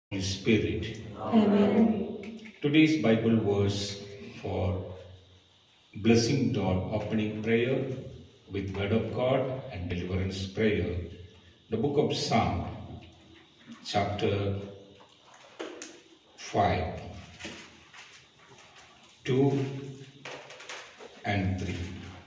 Holy Spirit. Amen. Today's Bible verse for blessing door opening prayer with Word of God and deliverance prayer. The book of Psalm, chapter 5, 2 and 3.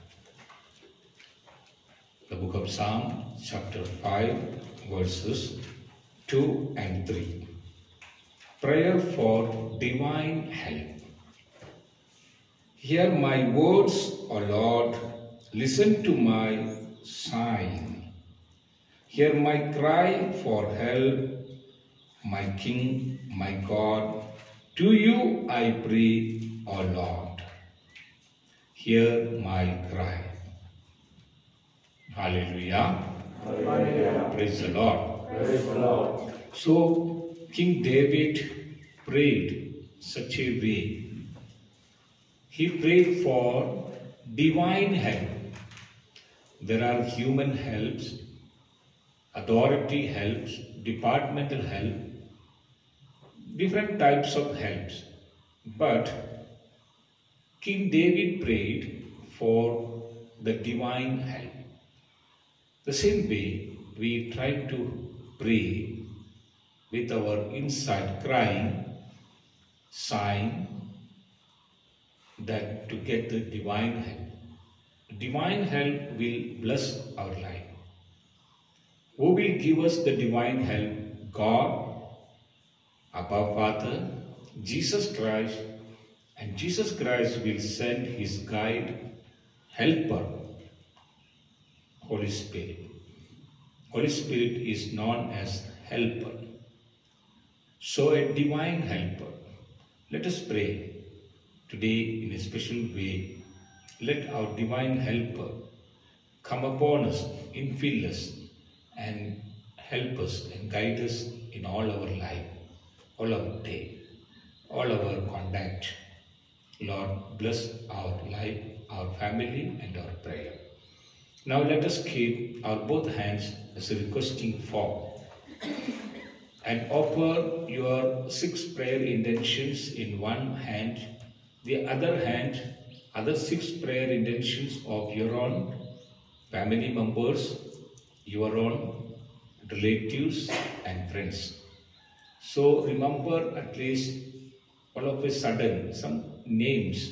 The book of Psalm, chapter 5, verses 2 and 3. Prayer for divine help. Hear my words, O Lord, listen to my sighing. Hear my cry for help, my King, my God. To you I pray, O Lord. Hear my cry. Hallelujah. Hallelujah. Praise the Lord. Praise the Lord. So, King David prayed such a way. He prayed for divine help. There are human helps, authority helps, departmental help, different types of helps. But King David prayed for the divine help. The same way we try to pray with our inside crying, sighing, that to get the divine help. Divine help will bless our life. Who will give us the divine help? God, Abba Father, Jesus Christ, and Jesus Christ will send His guide, helper, Holy Spirit. Holy Spirit is known as helper. So a divine helper. Let us pray today in a special way. Let our divine helper come upon us, infill us, and help us and guide us in all our life, all our day, all our conduct. Lord, bless our life, our family, and our prayer. Now let us keep our both hands as a requesting form and offer your 6 prayer intentions in one hand, the other hand, other 6 prayer intentions of your own family members, your own relatives and friends. So remember at least all of a sudden some names,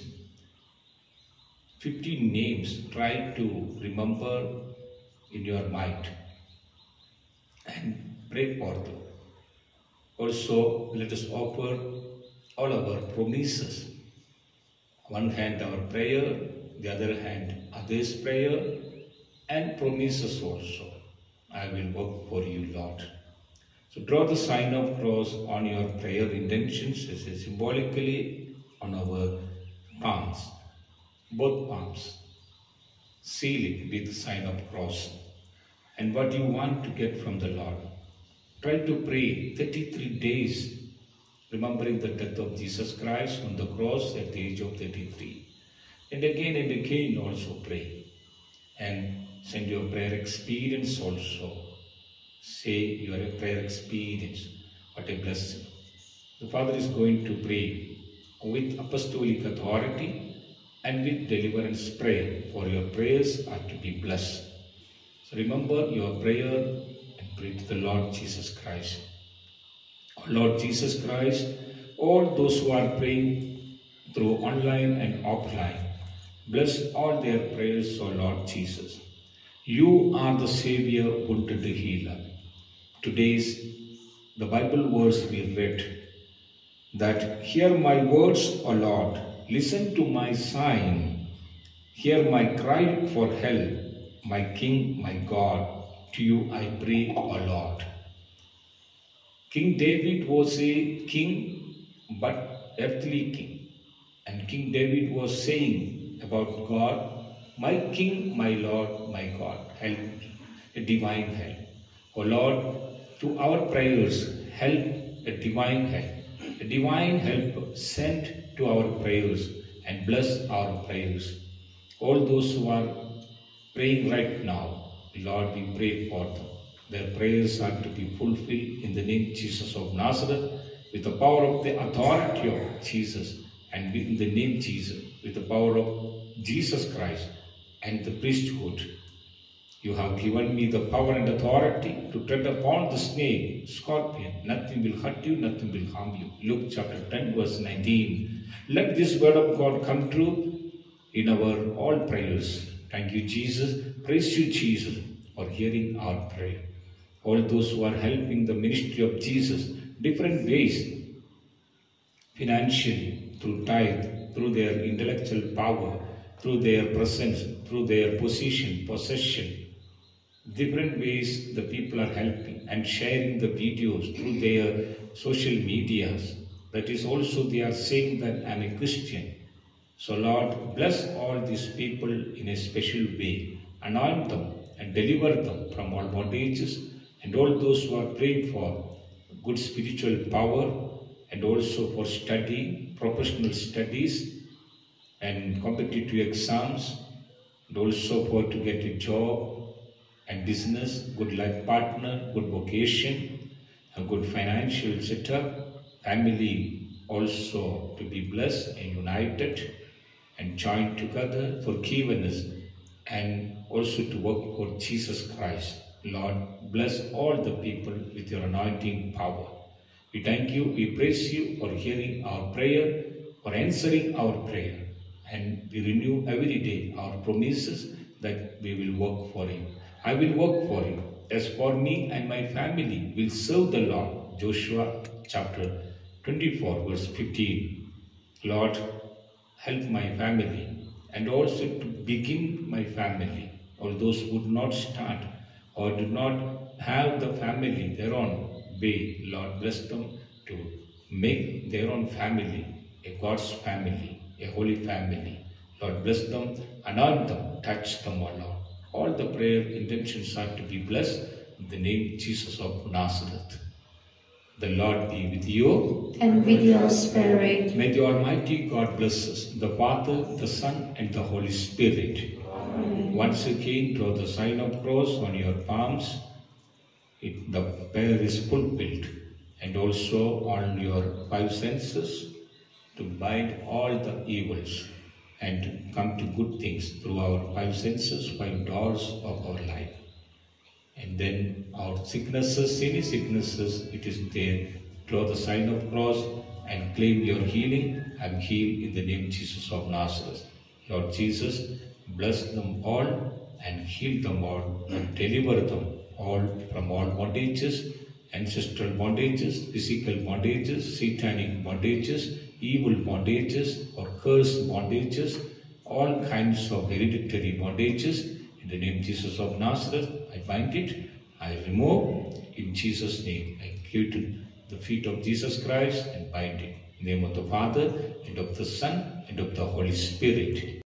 15 names, try to remember in your mind and pray for them. Also, let us offer all our promises. One hand our prayer, the other hand others' prayer, and promises also. I will work for you, Lord. So draw the sign of cross on your prayer intentions as symbolically on our palms, both palms. Seal it with the sign of cross and what you want to get from the Lord. Try to pray 33 days, remembering the death of Jesus Christ on the cross at the age of 33. And again also pray. And send your prayer experience also. Say your prayer experience. What a blessing. The Father is going to pray with apostolic authority and with deliverance prayer, for your prayers are to be blessed. So remember your prayer and pray to the Lord Jesus Christ. Oh Lord Jesus Christ, all those who are praying through online and offline, bless all their prayers, O Lord Jesus. You are the Savior, wounded healer. Today's the Bible verse we read, that hear my words, O Lord, listen to my sighing, hear my cry for help, my King, my God, to you I pray, O Lord. King David was a king, but earthly king. And King David was saying about God, my King, my Lord, my God, help me, a divine help. O Lord, to our prayers, help, a divine help sent to our prayers and bless our prayers. All those who are praying right now, Lord, we pray for them. Their prayers are to be fulfilled in the name Jesus of Nazareth, with the power of the authority of Jesus, and in the name Jesus, with the power of Jesus Christ and the priesthood. You have given me the power and authority to tread upon the snake, scorpion. Nothing will hurt you, nothing will harm you. Luke chapter 10, verse 19. Let this word of God come true in our all prayers. Thank you, Jesus. Praise you, Jesus, for hearing our prayer. All those who are helping the ministry of Jesus, different ways, financially, through tithe, through their intellectual power, through their presence, through their possession, different ways the people are helping and sharing the videos through their social medias. That is also they are saying that I am a Christian. So Lord, bless all these people in a special way. Anoint them and deliver them from all bondages, and all those who are praying for good spiritual power and also for study, professional studies and competitive exams, and also for to get a job and business, good life partner, good vocation, a good financial setup, family also to be blessed and united and joined together, forgiveness, and also to work for Jesus Christ. Lord, bless all the people with your anointing power. We thank you, we praise you for hearing our prayer, for answering our prayer, and we renew every day our promises that we will work for you. I will work for you. As for me and my family will serve the Lord. Joshua chapter 24, verse 15. Lord, help my family and also to begin my family. All those who would not start or do not have the family their own way, Lord, bless them to make their own family a God's family, a holy family. Lord, bless them, anoint them, touch them, O Lord. All the prayer intentions are to be blessed in the name Jesus of Nazareth. The Lord be with you. And with your spirit. May the Almighty God bless us, the Father, the Son, and the Holy Spirit. Amen. Once again, draw the sign of cross on your palms. The prayer is fulfilled. And also on your five senses to bind all the evils and to come to good things through our five senses, five doors of our life. And then our sicknesses, any sicknesses, it is there. Draw the sign of cross and claim your healing. I am healed in the name Jesus of Nazareth. Lord Jesus, bless them all and heal them all and deliver them all from all bondages, ancestral bondages, physical bondages, satanic bondages, evil bondages or cursed bondages, all kinds of hereditary bondages. In the name Jesus of Nazareth, I bind it, I remove in Jesus' name. I give it to the feet of Jesus Christ and bind it. In the name of the Father, and of the Son, and of the Holy Spirit.